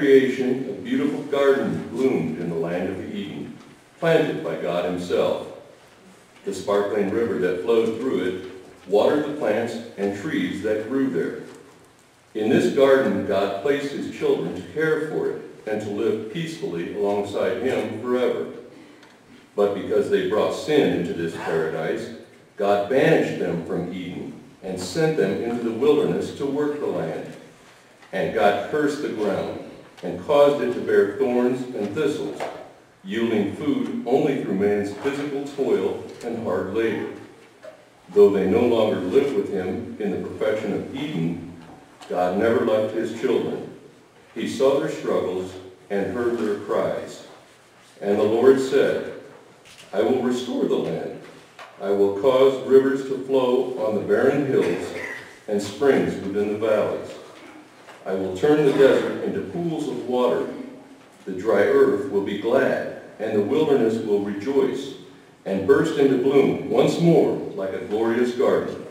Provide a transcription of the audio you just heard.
creation, a beautiful garden bloomed in the land of Eden, planted by God himself. The sparkling river that flowed through it watered the plants and trees that grew there. In this garden, God placed his children to care for it and to live peacefully alongside him forever. But because they brought sin into this paradise, God banished them from Eden and sent them into the wilderness to work the land. And God cursed the ground and caused it to bear thorns and thistles, yielding food only through man's physical toil and hard labor. Though they no longer lived with him in the perfection of Eden, God never left his children. He saw their struggles and heard their cries. And the Lord said, I will restore the land. I will cause rivers to flow on the barren hills and springs within the valleys. I will turn the desert into pools of water. The dry earth will be glad, and the wilderness will rejoice and burst into bloom once more like a glorious garden.